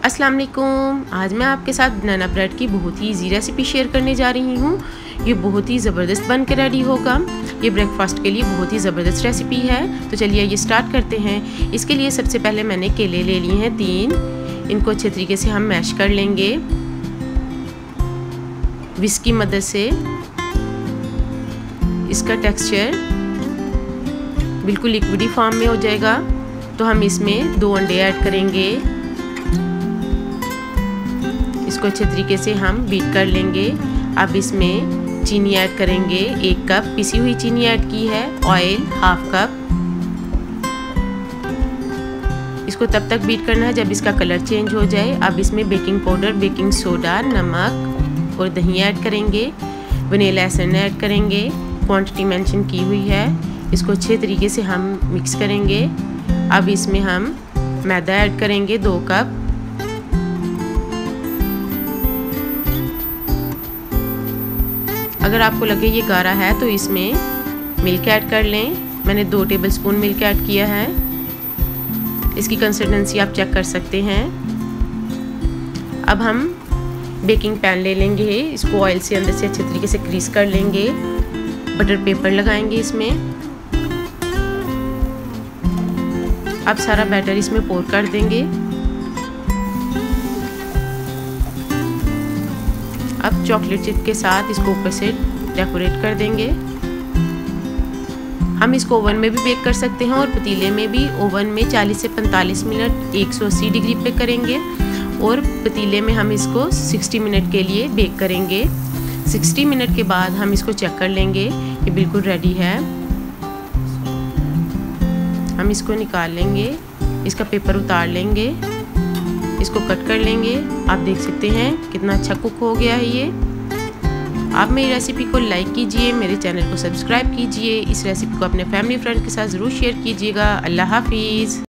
अस्सलाम वालेकुम। आज मैं आपके साथ बनाना ब्रेड की बहुत ही इजी रेसिपी शेयर करने जा रही हूँ। ये बहुत ही ज़बरदस्त बन के रेडी होगा। ये ब्रेकफास्ट के लिए बहुत ही ज़बरदस्त रेसिपी है। तो चलिए ये स्टार्ट करते हैं। इसके लिए सबसे पहले मैंने केले ले लिए हैं 3। इनको अच्छे तरीके से हम मैश कर लेंगे विस्क की मदद से। इसका टेक्सचर बिल्कुल लिक्विडी फॉर्म में हो जाएगा। तो हम इसमें 2 अंडे ऐड करेंगे। इसको अच्छे तरीके से हम बीट कर लेंगे। अब इसमें चीनी ऐड करेंगे। 1 कप पिसी हुई चीनी ऐड की है। Oil 1/2 cup. इसको तब तक बीट करना है जब इसका कलर चेंज हो जाए। अब इसमें बेकिंग पाउडर, बेकिंग सोडा, नमक और दही ऐड करेंगे। वनीला एसेंस ऐड करेंगे। क्वांटिटी मेंशन की हुई है। इसको अच्छे तरीके से हम मिक्स करेंगे। अब इसमें हम मैदा ऐड करेंगे 2 कप। अगर आपको लगे ये गाढ़ा है तो इसमें मिल्क ऐड कर लें। मैंने 2 टेबलस्पून मिल्क ऐड किया है। इसकी कंसिस्टेंसी आप चेक कर सकते हैं। अब हम बेकिंग पैन ले लेंगे। इसको ऑयल से अंदर से अच्छे तरीके से ग्रीस कर लेंगे। बटर पेपर लगाएंगे इसमें। अब सारा बैटर इसमें पोर कर देंगे। अब चॉकलेट चिप के साथ इसको ऊपर से डेकोरेट कर देंगे। हम इसको ओवन में भी बेक कर सकते हैं और पतीले में भी। ओवन में 40 से 45 मिनट 180 डिग्री पे करेंगे और पतीले में हम इसको 60 मिनट के लिए बेक करेंगे। 60 मिनट के बाद हम इसको चेक कर लेंगे। ये बिल्कुल रेडी है। हम इसको निकाल लेंगे। इसका पेपर उतार लेंगे। इसको कट कर लेंगे। आप देख सकते हैं कितना अच्छा कुक हो गया है ये। आप मेरी रेसिपी को लाइक कीजिए, मेरे चैनल को सब्सक्राइब कीजिए। इस रेसिपी को अपने फैमिली फ्रेंड के साथ ज़रूर शेयर कीजिएगा। अल्लाह हाफिज़।